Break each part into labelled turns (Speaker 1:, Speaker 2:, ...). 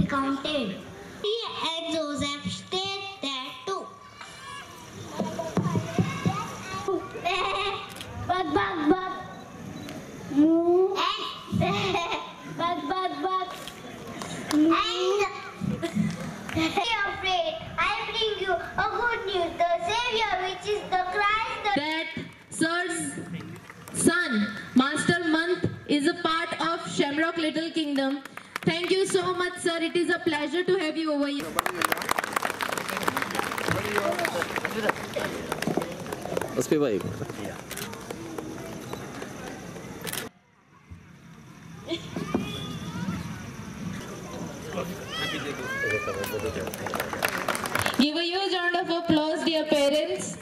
Speaker 1: be counted. He and Joseph stayed there too. Bug, bug, bug. Moo. Bug, bug, bug. And be afraid. I bring you a good news. The Savior, which is the Christ.
Speaker 2: That Sir's son, Master Month, is a part of Shamrock Little Kingdom. Thank you so much, sir. It is a pleasure to have you over here.
Speaker 3: SP baik.
Speaker 2: Give a huge round of applause, dear parents.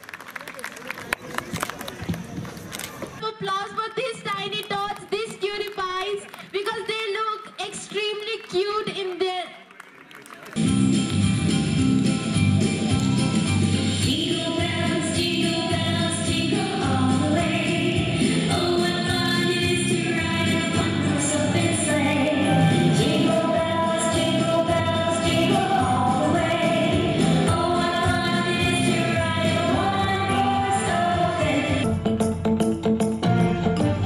Speaker 2: Applause for these tiny tots, these cutie pies, because they look extremely cute in their...
Speaker 4: Jingle bells, jingle all the way. Oh, what fun it is to ride in a one-horse open sleigh. Jingle bells, jingle all the way. Oh, what fun it is to ride in a one-horse open sleigh.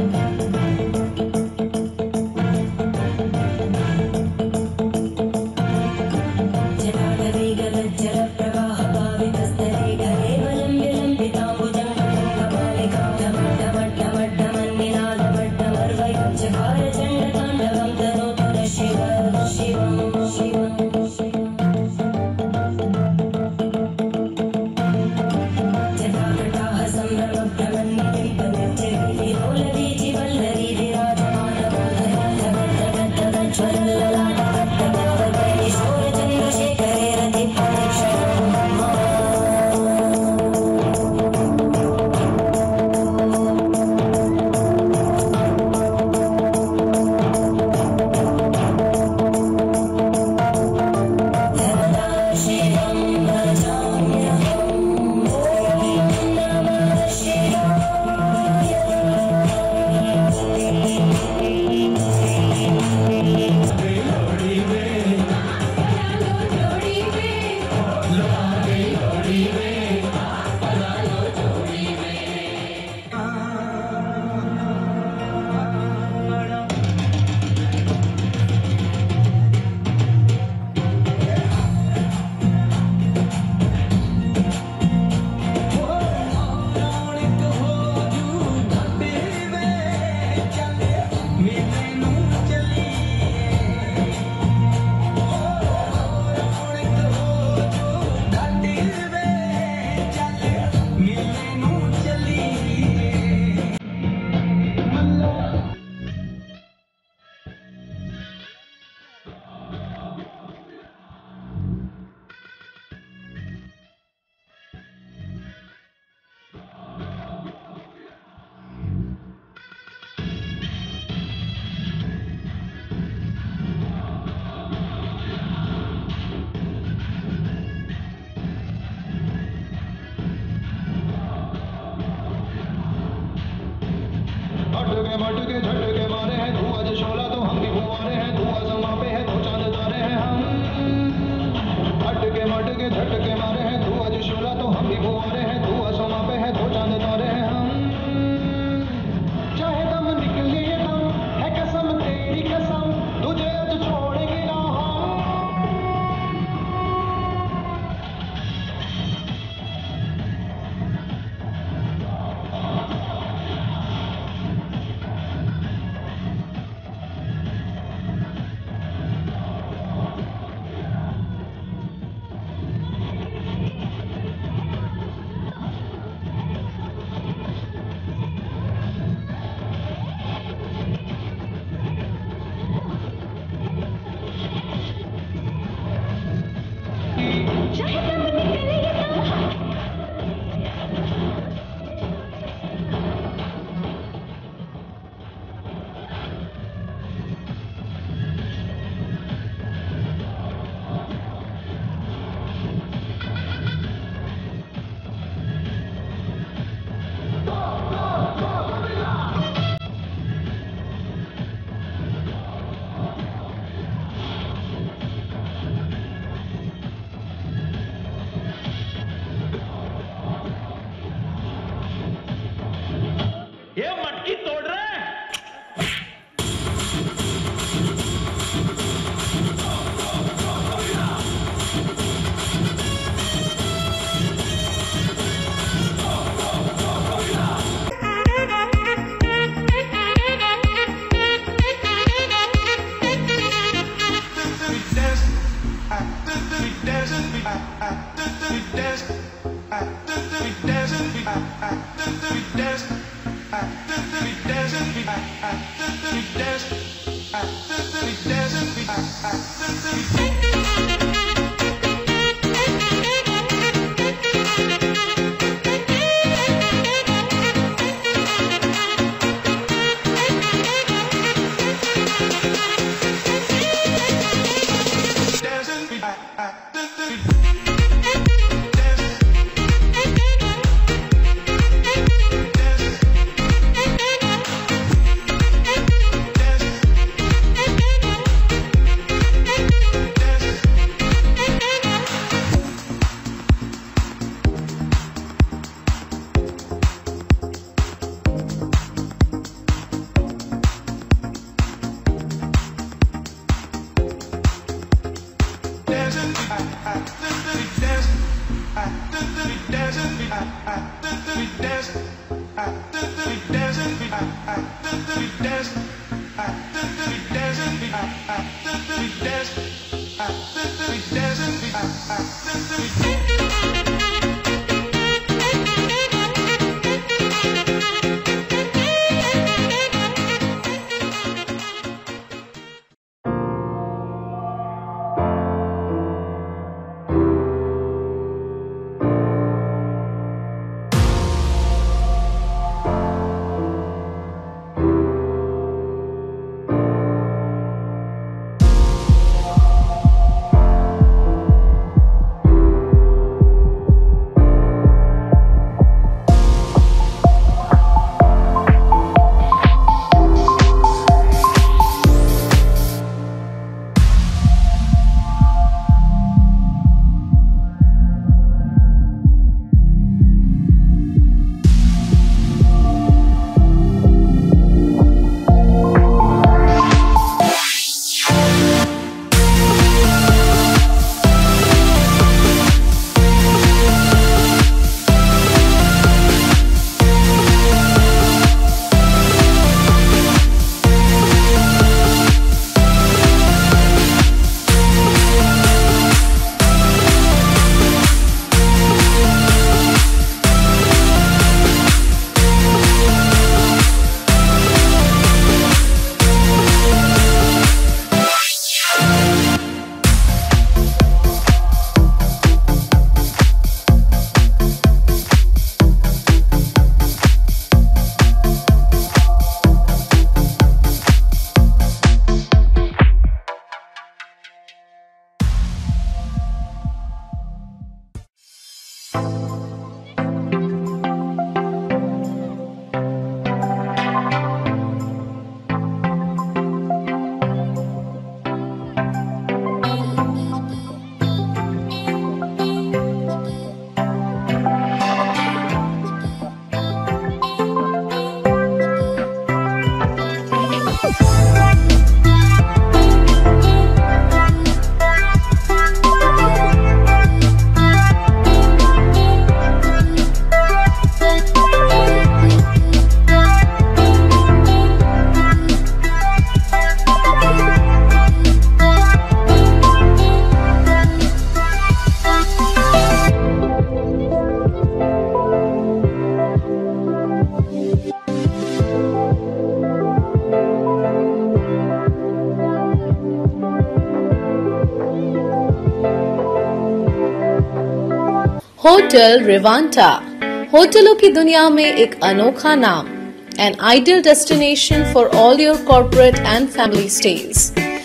Speaker 3: Hotel Rivanta, होटलों की दुनिया में एक अनोखा नाम, an ideal destination for all your corporate and family stays.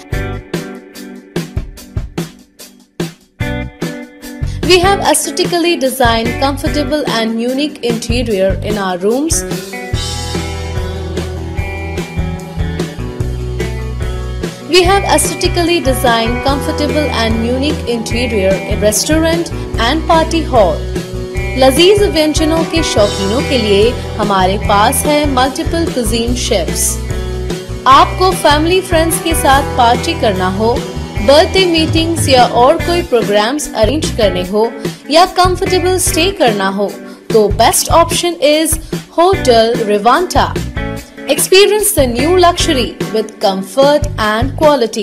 Speaker 3: We have aesthetically designed, comfortable and unique interior in our rooms. We have aesthetically designed, comfortable and unique interior in restaurant and party hall. लजीज व्यंजनों के शौकीनों के लिए हमारे पास है multiple cuisine chefs. आपको family friends के साथ पार्टी करना हो, बर्थडे मीटिंग्स या और कोई प्रोग्राम्स अरेंज करने हो या कंफर्टेबल स्टे करना हो, तो best option is hotel Rivanta. Experience the new luxury with comfort and quality.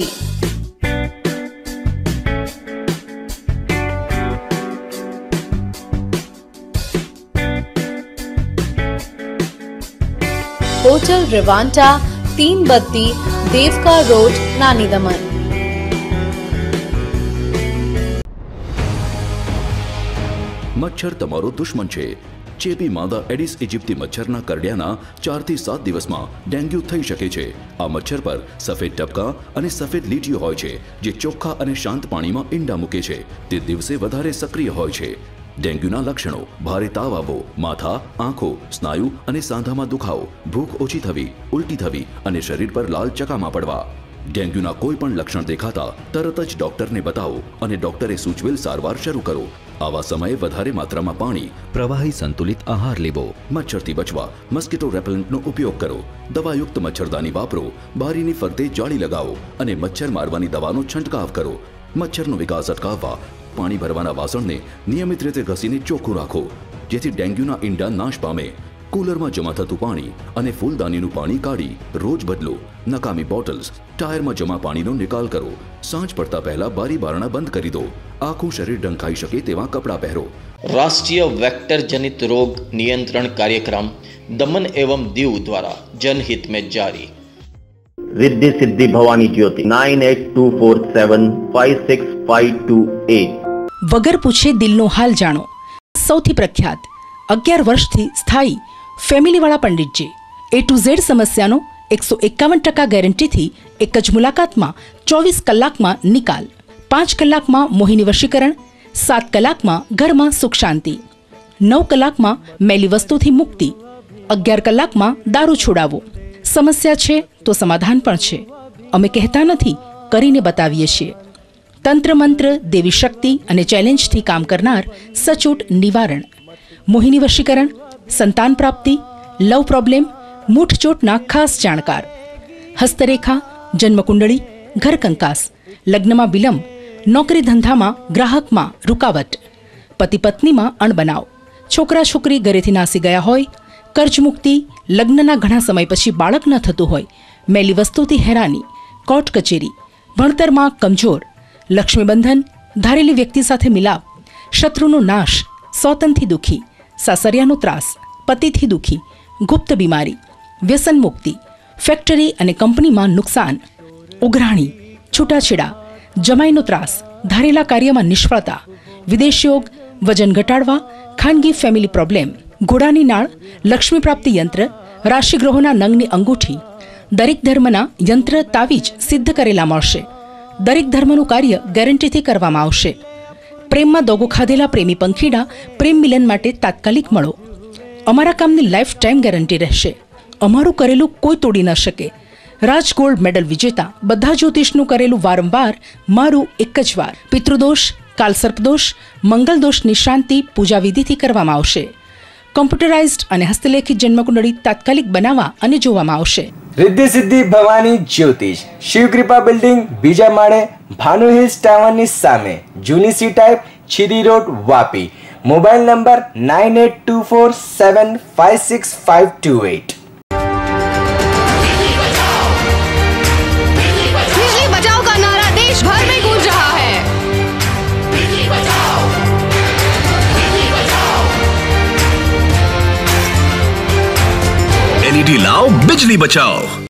Speaker 3: Hotel Rivanta, 332, Devka road, Nani Daman.
Speaker 5: મચ્છર તમારો દુશ્મન છે। ચેપી માદા એડિસ ઇજિપ્તી મચ્છરના કરડ્યાના 4 થી 7 દિવસમાં ડેન્ગ્યુ થઈ શકે છે। આ મચ્છર પર સફેદ ટપકા અને સફેદ લીટીઓ હોય છે જે ચોખ્ખા અને શાંત પાણીમાં ઈંડા મૂકે છે। તે દિવસે વધારે સક્રિય હોય છે। ડેન્ગ્યુના લક્ષણો: ભારે તાવ આવવો, માથા, આંખો, સ્નાયુ અને સાંધામાં દુખાવો, ભૂખ ઓછી થવી, ઉલટી થવી અને શરીર પર લાલ ચકામા પડવા। ડેન્ગ્યુના કોઈ પણ લક્ષણ દેખાતા તરત જ ડોક્ટરને બતાવો અને ડોક્ટરે સૂચવેલ સારવાર શરૂ કરો। આવા સમયે વધારે માત્રામાં પાણી, પ્રવાહી સંતુલિત આહાર લેવો। મચ્છરથી બચવા મસ્કિટો રેપેલન્ટનો ઉપયોગ કરો। દવાયુક્ત મચ્છરદાની વાપરો। બારીની ફરતે જાળી લગાવો અને મચ્છર મારવાની દવાનો છંટકાવ કરો। મચ્છરનો વિકાસ અટકાવવા પાણી ભરવાના વાસણને નિયમિત રીતે ઘસીને ચોખ્ખું રાખો જેથી ડેન્ગ્યુના ઈંડા નાશ પામે। કુલરમાં જમા થતું પાણી અને ફૂલદાનીનું પાણી કાઢી રોજ બદલો। નકામી બોટલ્સ, ટાયરમાં જમા પાણીનો નિકાલ કરો। સાંજ પડતા પહેલા બારી બારણા બંધ કરી દો। આખું શરીર ઢંકાઈ શકે તેવા કપડાં પહેરો।
Speaker 6: राष्ट्रीय वेक्टर जनित रोग नियंत्रण कार्यक्रम दमन एवं दीव द्वारा जनहित में जारी।
Speaker 7: रिद्धि सिद्धि भवानी ज्योति 9824756528।
Speaker 8: વગર પૂછે દિલનો હાલ જાણો। સૌથી પ્રખ્યાત 11 વર્ષથી સ્થાયી ફેમિલીવાળા પંડિતજી A to Z સમસ્યાનો 151% ગેરંટીથી એક જ મુલાકાતમાં 24 કલાકમાં નિકાલ, 5 કલાકમાં મોહિની વશીકરણ, 7 કલાકમાં ઘરમાં સુખ શાંતિ, 9 કલાકમાં મેલી વસ્તુથી મુક્તિ, 11 કલાકમાં દારૂ છોડાવો। સમસ્યા છે તો સમાધાન પણ છે। અમે કહેતા નથી, કરીને બતાવીએ છીએ। તંત્ર મંત્ર, દેવી શક્તિ અને ચેલેન્જથી કામ કરનાર સચોટ નિવારણ, મોહિની વશીકરણ, સંતાન પ્રાપ્તિ, લવ પ્રોબ્લેમ, મૂઠચોટના ખાસ જાણકાર, હસ્તરેખા, જન્મકુંડળી, ઘર કંકાસ, લગ્નમાં વિલંબ, નોકરી ધંધામાં ગ્રાહકમાં રૂકાવટ, પતિ પત્નીમાં અણબનાવ, છોકરા છોકરી ઘરેથી નાસી ગયા હોય, કર્જ મુક્તિ, લગ્નના ઘણા સમય પછી બાળક ન થતું હોય, મેલી વસ્તુથી હેરાની, કોર્ટ કચેરી, ભણતરમાં કમજોર, લક્ષ્મીબંધન, ધારેલી વ્યક્તિ સાથે મિલાપ, શત્રુનો નાશ, સોતનથી દુઃખી, સાસરિયાનો ત્રાસ, પતિથી દુઃખી, ગુપ્ત બીમારી, વ્યસન મુક્તિ, ફેક્ટરી અને કંપનીમાં નુકસાન, ઉઘરાણી, છૂટાછેડા, જમાઈનો ત્રાસ, ધારેલા કાર્યમાં નિષ્ફળતા, વિદેશયોગ, વજન ઘટાડવા, ખાનગી ફેમિલી પ્રોબ્લેમ, ઘોડાની નાળ, લક્ષ્મી પ્રાપ્તિ યંત્ર, રાશિગ્રહોના નંગની અંગૂઠી, દરેક ધર્મના યંત્ર તાવીજ સિદ્ધ કરેલા મળશે। દરેક ધર્મનું કાર્ય ગેરંટીથી કરવામાં આવશે। પ્રેમમાં દોગો ખાધેલા પ્રેમી પંખીડા પ્રેમ મિલન માટે તાત્કાલિક મળો। અમારા કામની લાઈફ ટાઈમ ગેરંટી રહેશે। અમારું કરેલું કોઈ તોડી ન શકે। રાજ ગોલ્ડ મેડલ વિજેતા બધા જ્યોતિષનું કરેલું વારંવાર મારું એક જ વાર। પિતૃદોષ, કાલસર્પદોષ, મંગલદોષની શાંતિ પૂજા વિધિથી કરવામાં આવશે। કોમ્પ્યુટરાઇઝ્ડ અને હસ્તલેખિત જન્મકુંડળી તાત્કાલિક બનાવવા અને જોવામાં આવશે।
Speaker 9: रिद्धि सिद्धि भवानी ज्योतिष शिव कृपा बिल्डिंग बीजा माड़े भानु हिल्स टावर ની સામે જૂની C type Chhiri road Vapi. Mobile number 9824756528।
Speaker 10: बिजली बचाओ का नारा देश भर में गूंज रहा है।
Speaker 11: एलईडी लाओ, बिजली बचाओ।